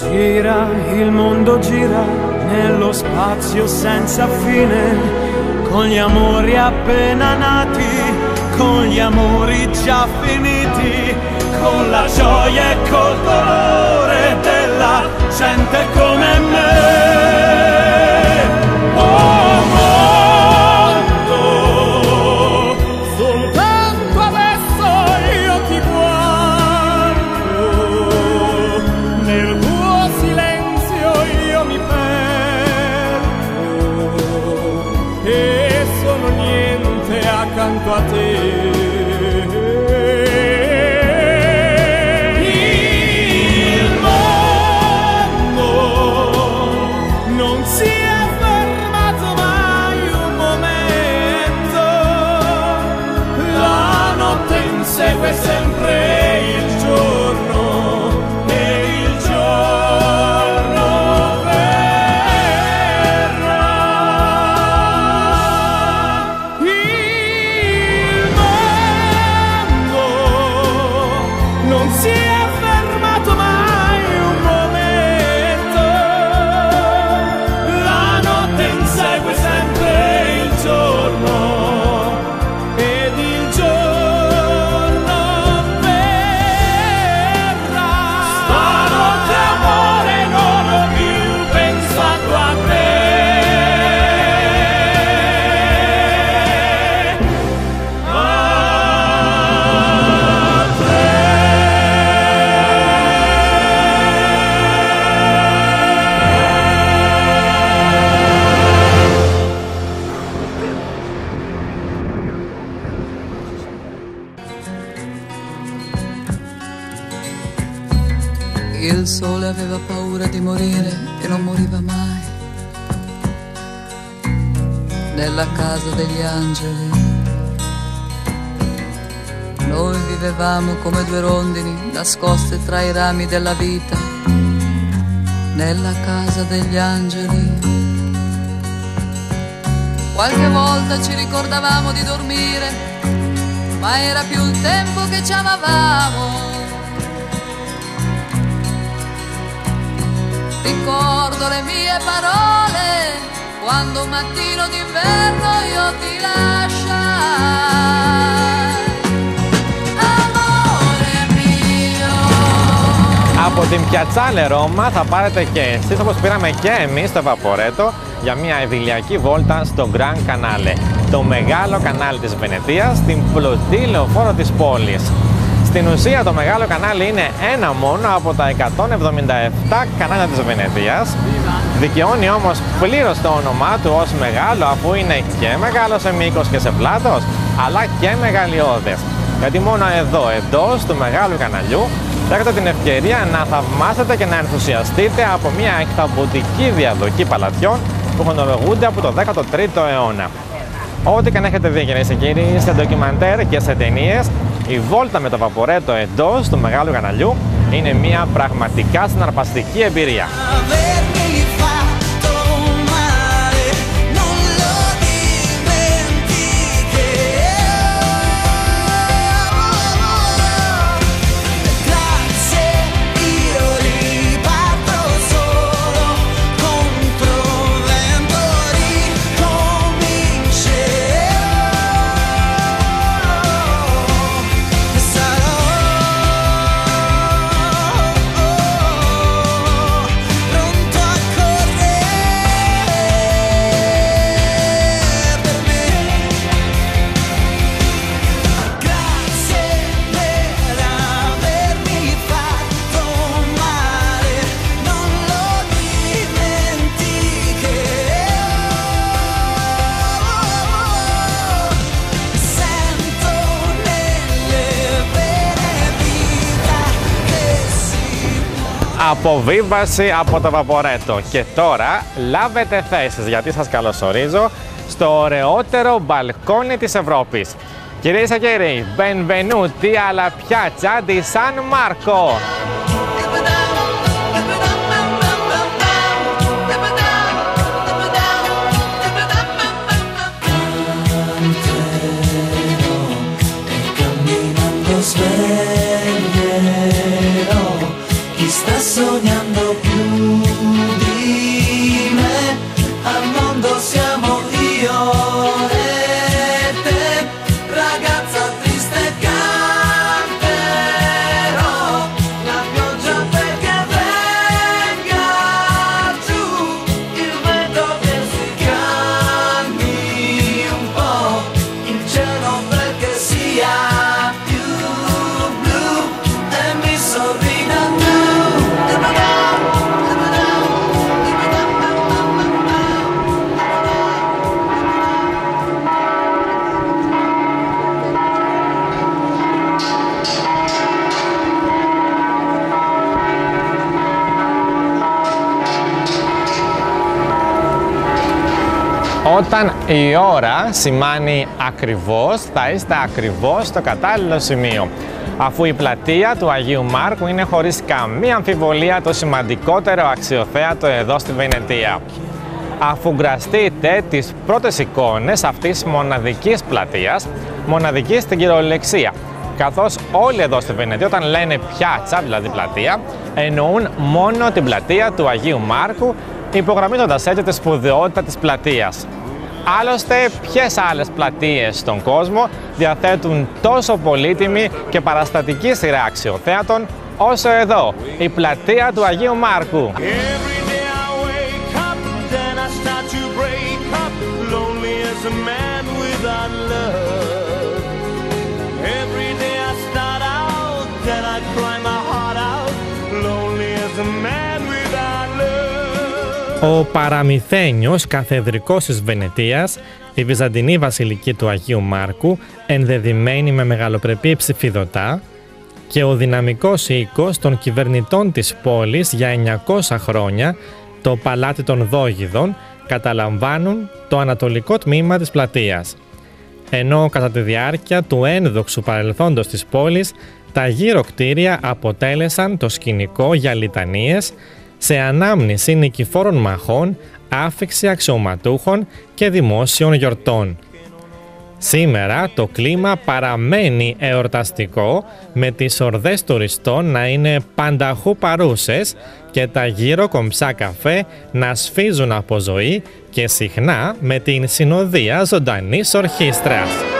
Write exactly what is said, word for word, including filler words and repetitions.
Gira, il mondo gira nello spazio senza fine, con gli amori appena nati, con gli amori già finiti, con la gioia e col dolore della gente come me. Oh mondo, soltanto adesso io ti guardo, nel tuo silenzio io mi perdo e sono niente accanto a te. Segue sempre il giorno e il giorno verrà. Il mondo non si è fermato mai un momento, la notte insegue sempre il giorno. Il sole aveva paura di morire e non moriva mai. Nella casa degli angeli noi vivevamo come due rondini nascoste tra i rami della vita. Nella casa degli angeli qualche volta ci ricordavamo di dormire, ma era più il tempo che ci amavamo. Ricordo le mie parole quando un mattino d'inverno io ti lasciai. Amore mio. Από την Πιατσάλε Ρώμα θα πάρετε και εσείς, όπως πήραμε και εμείς στο Βαπορέτο, για μια ειδηλιακή βόλτα στο Grand Canale, το μεγάλο κανάλι της Βενετίας, την πλωτή λεωφόρο της πόλης. Στην ουσία το μεγάλο κανάλι είναι ένα μόνο από τα εκατόν εβδομήντα επτά κανάλια της Βενετίας. Δικαιώνει όμως πλήρως το όνομά του ως μεγάλο, αφού είναι και μεγάλο σε μήκος και σε πλάτος, αλλά και μεγαλειώδες. Γιατί μόνο εδώ, εντός του μεγάλου καναλιού, θα έχετε την ευκαιρία να θαυμάσετε και να ενθουσιαστείτε από μια εκθαμποτική διαδοχή παλατιών που χρονολογούνται από το δέκατο τρίτο αιώνα. Ό,τι και αν έχετε δει, κυρίες και κύριοι, σε ντοκιμαντέρ και σε ταινίες, η βόλτα με το βαπορέτο εντός του μεγάλου καναλιού είναι μια πραγματικά συναρπαστική εμπειρία. Αποβίβαση από το Βαπορέτο. Και τώρα λάβετε θέσεις, γιατί σας καλωσορίζω στο ωραιότερο μπαλκόνι της Ευρώπης. Κυρίες και κύριοι, benvenuti alla piazza di San Marco. Sveglierò chi sta sognando più di me, al mondo siamo io e te, ragazza triste canterò la pioggia perché venga giù, il vento che si calmi un po', il cielo perché sia più blu e mi sorrida tu. Όταν η ώρα σημάνει ακριβώς, θα είστε ακριβώς στο κατάλληλο σημείο. Αφού η πλατεία του Αγίου Μάρκου είναι χωρίς καμία αμφιβολία το σημαντικότερο αξιοθέατο εδώ στη Βενετία. Αφού γραστείτε τις πρώτες εικόνες αυτής της μοναδικής πλατείας, μοναδική στην κυριολεξία, καθώς όλοι εδώ στη Βενετία όταν λένε πιάτσα, δηλαδή πλατεία, εννοούν μόνο την πλατεία του Αγίου Μάρκου, υπογραμμίζοντας έτσι τη σπουδαιότητα της πλατείας. Άλλωστε, ποιες άλλες πλατείες στον κόσμο διαθέτουν τόσο πολύτιμη και παραστατική σειρά αξιοθέατων όσο εδώ, η πλατεία του Αγίου Μάρκου. Ο παραμυθένιος καθεδρικός της Βενετίας, η Βυζαντινή Βασιλική του Αγίου Μάρκου, ενδεδειμένη με μεγαλοπρεπή ψηφιδωτά, και ο δυναμικός οίκος των κυβερνητών της πόλης για εννιακόσια χρόνια, το Παλάτι των Δόγιδων, καταλαμβάνουν το ανατολικό τμήμα της πλατείας. Ενώ κατά τη διάρκεια του ένδοξου παρελθόντος της πόλης, τα γύρω κτίρια αποτέλεσαν το σκηνικό για λιτανίες, σε ανάμνηση νικηφόρων μαχών, άφιξη αξιωματούχων και δημόσιων γιορτών. Σήμερα το κλίμα παραμένει εορταστικό, με τις ορδές τουριστών να είναι πανταχού παρούσες και τα γύρω κομψά καφέ να σφίζουν από ζωή και συχνά με την συνοδεία ζωντανής ορχήστρας.